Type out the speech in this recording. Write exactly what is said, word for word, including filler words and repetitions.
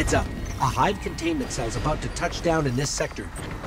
Heads up. A Hive containment cell's about to touch down in this sector.